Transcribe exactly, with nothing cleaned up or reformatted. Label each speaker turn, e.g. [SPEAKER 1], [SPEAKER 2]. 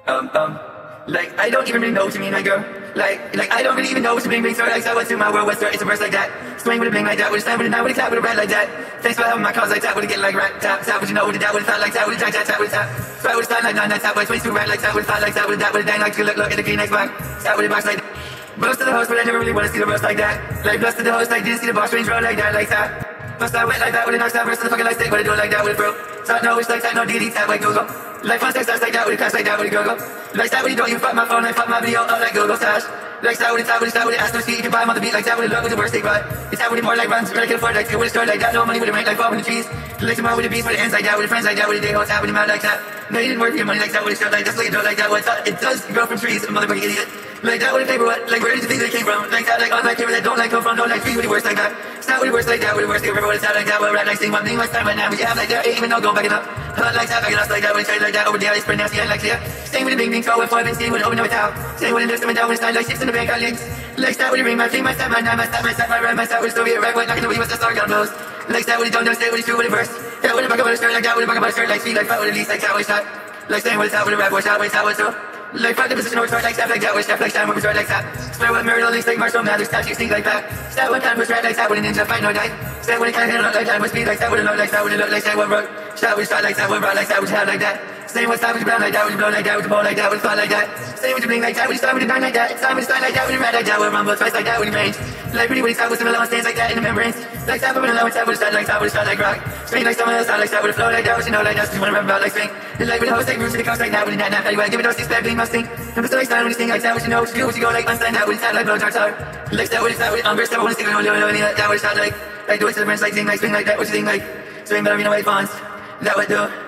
[SPEAKER 1] Um, um, like, I don't even really know what you mean, my girl. Like, like, I don't really even know what you mean, bling, so like, so what's in my world, what's there, it's a verse like that. Swing with a bling like that, with a slam, with a nine, with a clap, with a rat like that. Thanks for having my cause like that, with a get like rat, tap, tap, with you know, with a dab, with a thought like that, with a jack, jack, tap, with a tap. Sweat with a style like nine, nine, tap, with a twenty-two rat like that, with a thought like that, with a dab, with a dang, like, look, look, at the Kleenex back. Tap with a box like that. Boast to the host, but I never really wanna see the roast like that. Like, blessed to the host, like, didn't see the box range roll like that, like that. Bust that wet like that, with a knock that verse to the fucking light stick, but I do it like that with a bro. Talk no, it's like that, no D D tap like Google. Like fun sex like that, with a class like that, with a go-go. Like that, when you don't, you fuck my phone, I fuck my video up like Google Stash. Like that, with a tap, with a tap, with a ass, no ski, you can buy him on the beat like that, with a look, with a worst take, but it's that with it more like runs, but I can afford like, with a store like that, no money, with a rank like fall with the trees. Like tomorrow with a beast, with the ends like that, with a friends like that, with a day whole tap, with a mouth like that. No, you didn't work for your money like that, with a shirt like that, like a door like that, what's up? It does grow from trees, motherfucking idiot. Like that, with a paper, what? Like where did you think they came from? Like that, like all my favorite that don't like come from, don't like trees, with the worst like that. It's not with the worst like that, with the worst, remember what it's out like that, with a rat like sing one thing, much time right now, but you have like that, ain't even no go back it up. Hot like that, back it up like that, with a trade like that, over the alley, sprint nasty, like clear. Staying with the bing bing, throw with five and staying with open no towel. Staying with the lips, coming down with a style like six in the bank, got links. Like that, with the ring, my thing, my step, my nine, my step, my step, my rhyme, my step, with a story, right, what, knocking the way, what's the star, got blows. Like that, with the don't, don't stay with the true, with the verse. Yeah, with a bucket, with a skirt like that, with a bucket, with a shirt, like speed, like fat, with a lease, like that, with a shot. Like staying with a top, with a rap, with a shot, with a shot, with a like fuck the position or short like step like that, with step like that, with a short like that. Swear with mirror links like Marshall Mathers, statue stink like that. Step one time with red like that, with a ninja fight no die. Step when it can't handle like that, with speed like that, with a look like that, with a look like that, with rock. Shot with shot like that, with rock like that, with head like that. Same with style with the brown like that, with the blow like that, with the ball like that, with the thought like that. Same with the bling like that, with the star with the nine like that. Same with the style like that, with the red like that, with rumble twice like that, with the range. Like pretty with the with some alone stands like that in the membranes. Like that, with a low tap with a start like that, with a start like rock. Spring like someone else, style like that, with a flow like that, with you know like that, so you wanna remember about like spring. And like with the host like roots to the coast like that, with the nat nap, anyway, give it those six bad bling must sting. And still like style when you sting like that, with you know what you do, what you go like unstand that, with the tap like blow darts hard. Like that, with the style with umber, step I wanna stick with no no that, with a shot like like do it to the branch like zing like swing like that, what you think like swing, but I mean no way fonts. That would do.